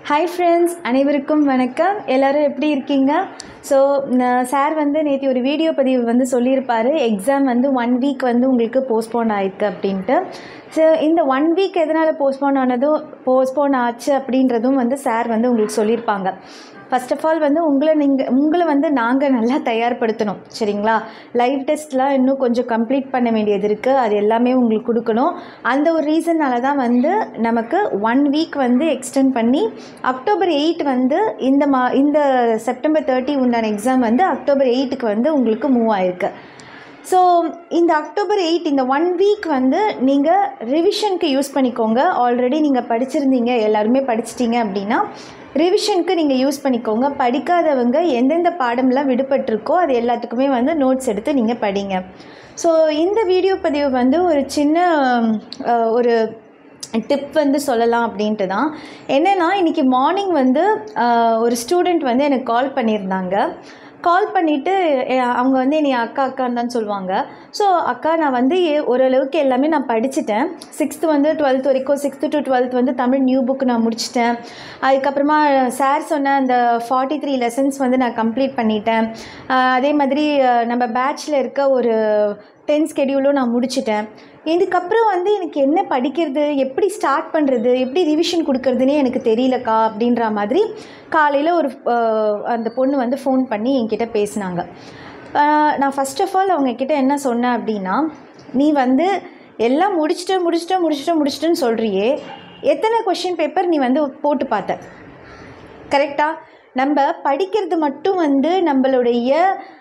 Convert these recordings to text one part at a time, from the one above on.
Hi friends, அனைவருக்கும் வணக்கம். எல்லாரும் எப்படி இருக்கீங்க? ஸோ சார் வந்து நேற்று ஒரு வீடியோ பதிவு வந்து சொல்லியிருப்பார். எக்ஸாம் வந்து 1 வீக் வந்து உங்களுக்கு போஸ்ட்போன் ஆயிருக்கு அப்படின்ட்டு. ஸோ இந்த 1 வீக் எதனால் போஸ்ட்போன் ஆச்சு அப்படின்றதும் வந்து சார் வந்து உங்களுக்கு சொல்லியிருப்பாங்க. ஃபர்ஸ்ட் ஆஃப் ஆல் வந்து உங்களை வந்து நாங்கள் நல்லா தயார்படுத்தணும், சரிங்களா? லைவ் டெஸ்ட்லாம் இன்னும் கொஞ்சம் கம்ப்ளீட் பண்ண வேண்டியது இருக்குது. அது எல்லாமே உங்களுக்கு கொடுக்கணும். அந்த ஒரு ரீசன்னால தான் வந்து நமக்கு 1 வீக் வந்து எக்ஸ்டெண்ட் பண்ணி அக்டோபர் 8 வந்து இந்த செப்டம்பர் 30 உண்டான எக்ஸாம் வந்து அக்டோபர் 8க்கு வந்து உங்களுக்கு மூவ் ஆயிருக்கு. ஸோ இந்த அக்டோபர் 8 இந்த 1 வீக் வந்து நீங்கள் ரிவிஷனுக்கு யூஸ் பண்ணிக்கோங்க. ஆல்ரெடி நீங்கள் படிச்சிருந்தீங்க, எல்லாருமே படிச்சிட்டிங்க அப்படின்னா ரிவிஷனுக்கு நீங்கள் யூஸ் பண்ணிக்கோங்க. படிக்காதவங்க எந்தெந்த பாடம்லாம் விடுபட்டிருக்கோ அது எல்லாத்துக்குமே வந்து நோட்ஸ் எடுத்து நீங்கள் படிங்க. ஸோ இந்த வீடியோ பதிவு வந்து ஒரு சின்ன ஒரு டிப் வந்து சொல்லலாம் அப்படின்ட்டு தான். என்னென்னா, இன்றைக்கி மார்னிங் வந்து ஒரு ஸ்டூடெண்ட் வந்து எனக்கு கால் பண்ணியிருந்தாங்க. கால் பண்ணிவிட்டு அவங்க வந்து என்னை அக்கான்னு தான் சொல்லுவாங்க. ஸோ அக்கா, நான் வந்து ஓரளவுக்கு எல்லாமே நான் படிச்சுட்டேன். 6th வந்து 12th வரைக்கும் 6th to 12th வந்து தமிழ் நியூ புக் நான் முடிச்சிட்டேன். அதுக்கப்புறமா சார் சொன்ன அந்த 43 லெசன்ஸ் வந்து நான் கம்ப்ளீட் பண்ணிட்டேன். அதே மாதிரி நம்ம பேட்சில் இருக்க ஒரு 10 ஸ்கெடியூலும் நான் முடிச்சிட்டேன். இதுக்கப்புறம் வந்து எனக்கு என்ன படிக்கிறது, எப்படி ஸ்டார்ட் பண்ணுறது, எப்படி ரிவிஷன் கொடுக்கறதுனே எனக்கு தெரியலக்கா அப்படின்ற மாதிரி காலையில் அந்த பொண்ணு வந்து ஃபோன் பண்ணி என்கிட்ட பேசினாங்க. நான் ஃபஸ்ட் ஆஃப் ஆல் அவங்கக்கிட்ட என்ன சொன்னேன் அப்படின்னா, நீ வந்து எல்லாம் முடிச்சிட்டேன்னு சொல்கிறியே, எத்தனை கொஷின் பேப்பர் நீ வந்து போட்டு பார்த்த? கரெக்டாக நம்ம படிக்கிறது மட்டும் வந்து நம்மளுடைய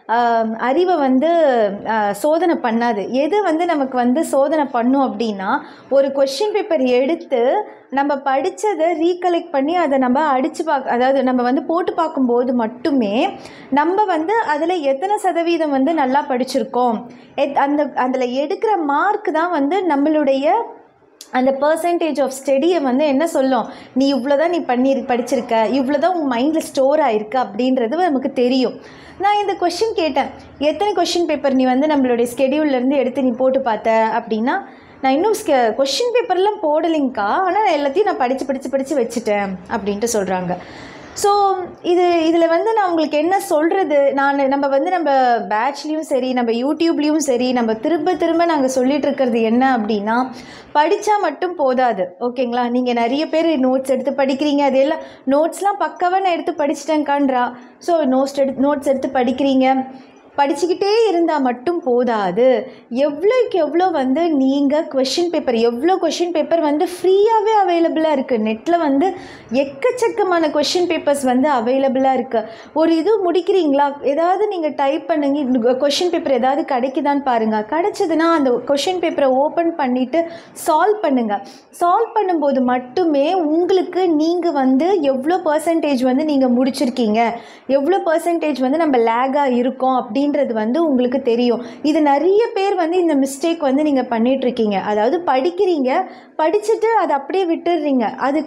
அறிவை வந்து சோதனை பண்ணாது. எது வந்து நமக்கு வந்து சோதனை பண்ணும் அப்படின்னா, ஒரு கொஷின் பேப்பர் எடுத்து நம்ம படித்ததை ரீகலெக்ட் பண்ணி அதை நம்ம அதாவது நம்ம வந்து போட்டு பார்க்கும்போது மட்டுமே நம்ம வந்து அதில் எத்தனை சதவீதம் வந்து நல்லா படிச்சிருக்கோம், அதில் எடுக்கிற மார்க் தான் வந்து நம்மளுடைய அந்த பர்சன்டேஜ் ஆஃப் ஸ்டடியை வந்து என்ன சொல்லும், நீ இவ்வளோ தான் படிச்சிருக்க, இவ்வளோ தான் உன் மைண்டில் ஸ்டோர் ஆகிருக்கு அப்படின்றது நமக்கு தெரியும். நான் இந்த கொஷின் கேட்டேன், எத்தனை கொஷின் பேப்பர் நீ வந்து நம்மளுடைய ஸ்கெடியூல்லேருந்து எடுத்து நீ போட்டு பார்த்த அப்படின்னா, நான் இன்னும் கொஷின் பேப்பர்லாம் போடலைங்க்கா, ஆனால் நான் எல்லாத்தையும் நான் படித்து வச்சுட்டேன் அப்படின்ட்டு சொல்கிறாங்க. ஸோ இதில் வந்து நான் உங்களுக்கு என்ன சொல்கிறது, நம்ம பேட்ச்லேயும் சரி, நம்ம யூடியூப்லேயும் சரி, நம்ம திரும்ப நாங்கள் சொல்லிகிட்டு இருக்கிறது என்ன அப்படின்னா, படித்தா மட்டும் போதாது, ஓகேங்களா? நீங்கள் நிறைய பேர் நோட்ஸ் எடுத்து படிக்கிறீங்க, அது எல்லாம் நோட்ஸ்லாம் பக்காவாக நான் எடுத்து படிச்சிட்டேன்கான்றா. ஸோ நோட்ஸ் எடுத்து படிக்கிறீங்க, படிச்சுக்கிட்டே இருந்தால் மட்டும் போதாது. எவ்வளோக்கு எவ்வளோ வந்து நீங்கள் எவ்வளோ கொஷின் பேப்பர் வந்து ஃப்ரீயாகவே அவைலபிளாக இருக்குது. நெட்டில் வந்து எக்கச்சக்கமான கொஷின் பேப்பர்ஸ் வந்து அவைலபிளாக இருக்குது. ஒரு இது முடிக்கிறீங்களா, ஏதாவது நீங்கள் டைப் பண்ணுங்க, கொஷின் பேப்பர் ஏதாவது கிடைக்குதான்னு பாருங்கள். கிடைச்சதுன்னா அந்த கொஷின் பேப்பரை ஓப்பன் பண்ணிவிட்டு சால்வ் பண்ணுங்கள். சால்வ் பண்ணும்போது மட்டுமே உங்களுக்கு நீங்கள் வந்து எவ்வளோ பர்சன்டேஜ் வந்து நீங்கள் முடிச்சிருக்கீங்க, எவ்வளோ பர்சன்டேஜ் வந்து நம்ம லேகாக இருக்கோம் அப்படின்றது வந்து உங்களுக்கு தெரியும். இது நிறைய பேர் வந்து இந்த மிஸ்டேக் வந்து நீங்கள் பண்ணிகிட்ருக்கீங்க. அதாவது படிக்கிறீங்க, படிச்சுட்டு அதை அப்படியே விட்டுடுறீங்க.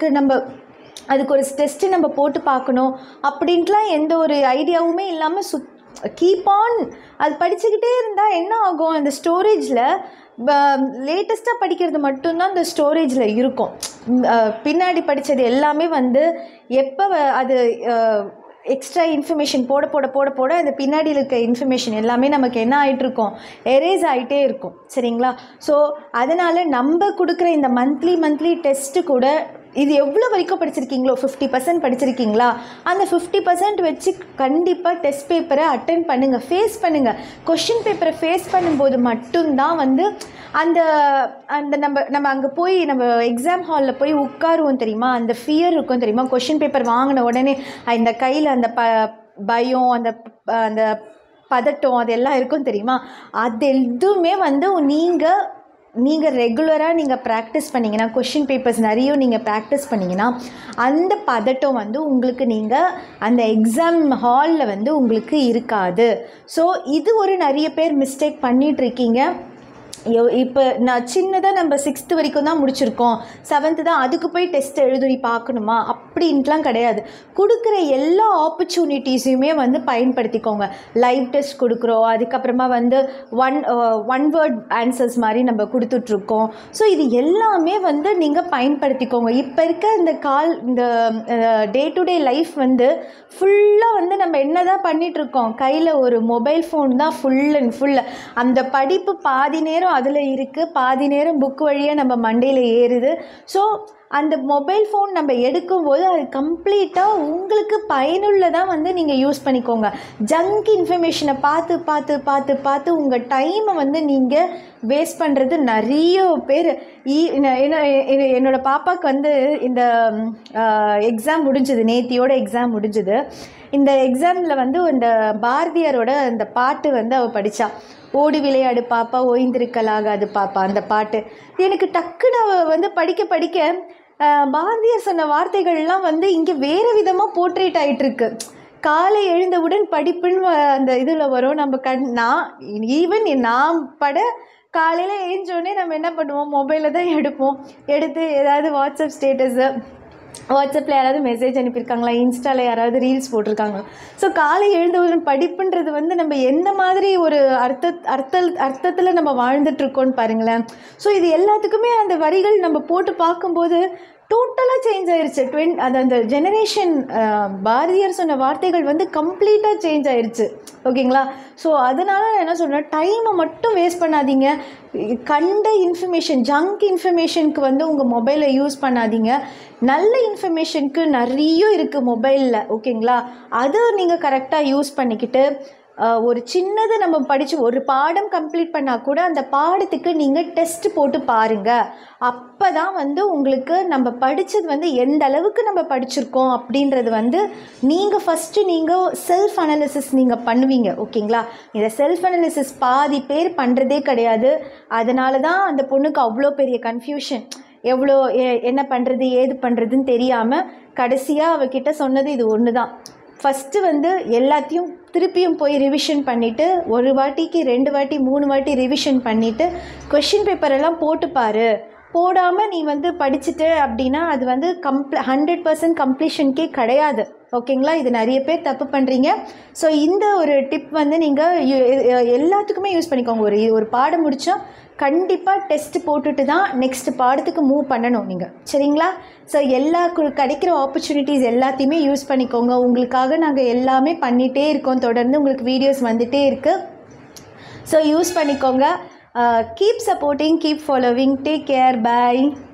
அதுக்கு ஒரு டெஸ்ட்டு நம்ம போட்டு பார்க்கணும் அப்படின்ட்டுலாம் எந்த ஒரு ஐடியாவுமே இல்லாமல் கீப் ஆன் அது படிச்சுக்கிட்டே இருந்தால் என்ன ஆகும், அந்த ஸ்டோரேஜில் லேட்டஸ்ட்டாக படிக்கிறது மட்டும்தான் அந்த ஸ்டோரேஜில் இருக்கும். பின்னாடி படித்தது எல்லாமே வந்து எப்போ அது எக்ஸ்ட்ரா இன்ஃபர்மேஷன் போட அந்த பின்னாடி இருக்க இன்ஃபர்மேஷன் எல்லாமே நமக்கு என்ன ஆகிட்டுருக்கும், எரேஸ் ஆகிட்டே இருக்கும், சரிங்களா? ஸோ அதனால் நம்ம கொடுக்குற இந்த மந்த்லி டெஸ்ட்டு கூட இது எவ்வளோ வரைக்கும் படிச்சிருக்கீங்களோ, 50% படிச்சிருக்கீங்களா, அந்த 50% வச்சு கண்டிப்பாக டெஸ்ட் பேப்பரை அட்டென்ட் பண்ணுங்கள், ஃபேஸ் பண்ணுங்கள். கொஷின் பேப்பரை ஃபேஸ் பண்ணும்போது மட்டும்தான் வந்து அந்த நம்ம அங்கே போய் நம்ம எக்ஸாம் ஹாலில் போய் உட்காருவோம் தெரியுமா, அந்த ஃபியர் இருக்கும் தெரியுமா. கொஷின் பேப்பர் வாங்கின உடனே இந்த கையில் அந்த பயம், அந்த பதட்டம் அதெல்லாம் இருக்கும் தெரியுமா. அது எதுவுமே வந்து நீங்கள் ரெகுலராக நீங்கள் ப்ராக்டிஸ் பண்ணிங்கன்னா, கொஷின் பேப்பர்ஸ் நிறைய நீங்கள் ப்ராக்டிஸ் பண்ணிங்கன்னா அந்த பதட்டம் வந்து உங்களுக்கு அந்த எக்ஸாம் ஹாலில் வந்து உங்களுக்கு இருக்காது. ஸோ இது ஒரு நிறைய பேர் மிஸ்டேக் பண்ணிகிட்ருக்கீங்க. இப்போ நான் சின்னதாக நம்ம 6th வரைக்கும் தான் முடிச்சிருக்கோம், 7th தான், அதுக்கு போய் டெஸ்ட் எழுதி பார்க்கணுமா அப்படின்ட்டுலாம் கிடையாது. கொடுக்குற எல்லா ஆப்பர்ச்சுனிட்டிஸையுமே வந்து பயன்படுத்திக்கோங்க. லைவ் டெஸ்ட் கொடுக்குறோம், அதுக்கப்புறமா வந்து ஒன் வேர்ட் ஆன்சர்ஸ் மாதிரி நம்ம கொடுத்துட்ருக்கோம். ஸோ இது எல்லாமே வந்து நீங்கள் பயன்படுத்திக்கோங்க. இப்போ இருக்க இந்த டே டு டே லைஃப் வந்து ஃபுல்லாக வந்து நம்ம என்ன தான் பண்ணிகிட்ருக்கோம், கையில் ஒரு மொபைல் ஃபோன் தான் ஃபுல் அண்ட் ஃபுல். அந்த படிப்பு பாதி நேரம் அதில் இருக்குது, பாதி நேரம் புக் வழியாக நம்ம மண்டையில் ஏறுது. ஸோ அந்த மொபைல் ஃபோன் நம்ம எடுக்கும்போது அது கம்ப்ளீட்டாக உங்களுக்கு பயனுள்ளதாக வந்து நீங்கள் யூஸ் பண்ணிக்கோங்க. ஜங்க் இன்ஃபர்மேஷனை பார்த்து பார்த்து பார்த்து பார்த்து உங்கள் டைமை வந்து நீங்கள் வேஸ்ட் பண்ணுறது நிறைய பேர். என்னோடய பாப்பாவுக்கு வந்து இந்த எக்ஸாம் முடிஞ்சுது, நேத்தியோட எக்ஸாம் முடிஞ்சுது. இந்த எக்ஸாமில் வந்து இந்த பாரதியாரோட அந்த பாட்டு வந்து அவள் படித்தா, ஓடி விளையாடு பாப்பா ஓய்ந்திருக்கலாகாது பாப்பா. அந்த பாட்டு எனக்கு டக்குன்னு அவள் வந்து படிக்க படிக்க பாரதியார் சொன்ன வார்த்தைகள்லாம் வந்து இங்கே வேறு விதமாக போர்ட்ரேட் ஆகிட்டுருக்கு. காலை எழுந்தவுடன் படிப்புன்னு அந்த இதில் வரும். நம்ம நான் காலையில் எழுந்தோடனே நம்ம என்ன பண்ணுவோம், மொபைலில் தான் எடுத்து ஏதாவது வாட்ஸ்அப் ஸ்டேட்டஸு, வாட்ஸ்அப்பில் யாராவது மெசேஜ் அனுப்பியிருக்காங்களா, இன்ஸ்டாவில் யாராவது ரீல்ஸ் போட்டிருக்காங்களா. ஸோ காலை எழுந்தவுடன் படிப்புன்றது வந்து நம்ம எந்த மாதிரி ஒரு அர்த்தத்தில் நம்ம வாழ்ந்துட்டுருக்கோன்னு பாருங்களேன். ஸோ இது எல்லாத்துக்குமே அந்த வரிகள் நம்ம போட்டு பார்க்கும்போது டோட்டலாக சேஞ்ச் ஆயிடுச்சு. அந்த ஜெனரேஷன் பாரதியார் சொன்ன வார்த்தைகள் வந்து கம்ப்ளீட்டாக சேஞ்ச் ஆயிடுச்சு. ஓகேங்களா? ஸோ அதனால் நான் என்ன சொல்கிறேன், டைமை மட்டும் வேஸ்ட் பண்ணாதீங்க. கண்ட இன்ஃபர்மேஷன், ஜங்க் இன்ஃபர்மேஷனுக்கு வந்து உங்கள் மொபைலை யூஸ் பண்ணாதீங்க. நல்ல இன்ஃபர்மேஷனுக்கு நிறைய இருக்குது மொபைலில். ஓகேங்களா? அதை நீங்கள் கரெக்டாக யூஸ் பண்ணிக்கிட்டு ஒரு சின்னது நம்ம படித்து ஒரு பாடம் கம்ப்ளீட் பண்ணால் கூட அந்த பாடத்துக்கு நீங்கள் டெஸ்ட் போட்டு பாருங்கள். அப்போ தான் வந்து உங்களுக்கு நம்ம படித்தது வந்து எந்த அளவுக்கு நம்ம படிச்சிருக்கோம் அப்படின்றது வந்து நீங்கள் செல்ஃப் அனாலிசிஸ் நீங்கள் பண்ணுவீங்க. ஓகேங்களா? இந்த செல்ஃப் அனாலிசிஸ் பாதி பேர் பண்ணுறதே கிடையாது. அதனால தான் அந்த பொண்ணுக்கு அவ்வளோ பெரிய கன்ஃபியூஷன், என்ன பண்ணுறது ஏது பண்ணுறதுன்னு தெரியாமல் கடைசியாக அவகிட்ட சொன்னது இது ஒன்று தான். ஃபஸ்ட்டு வந்து எல்லாத்தையும் திருப்பியும் போய் ரிவிஷன் பண்ணிவிட்டு, ஒரு வாட்டிக்கு 2 வாட்டி 3 வாட்டி ரிவிஷன் பண்ணிவிட்டு கொஷின் பேப்பரெல்லாம் போட்டுப்பார். போடாமல் நீ வந்து படிச்சுட்டு அப்படின்னா அது வந்து 100% கம்ப்ளீஷனுக்கே கிடையாது. ஓகேங்களா? இது நிறைய பேர் தப்பு பண்ணுறீங்க. ஸோ இந்த ஒரு டிப் வந்து நீங்கள் எல்லாத்துக்குமே யூஸ் பண்ணிக்கோங்க. ஒரு பாடம் முடித்தா கண்டிப்பாக டெஸ்ட் போட்டுட்டு தான் நெக்ஸ்ட் பாடத்துக்கு மூவ் பண்ணணும் நீங்கள். சரிங்களா? ஸோ கிடைக்கிற ஆப்பர்ச்சுனிட்டிஸ் எல்லாத்தையுமே யூஸ் பண்ணிக்கோங்க. உங்களுக்காக நாங்கள் எல்லாமே பண்ணிகிட்டே இருக்கோம், தொடர்ந்து உங்களுக்கு வீடியோஸ் வந்துகிட்டே இருக்குது. ஸோ யூஸ் பண்ணிக்கோங்க. Keep supporting, keep following. Take care. பாய்.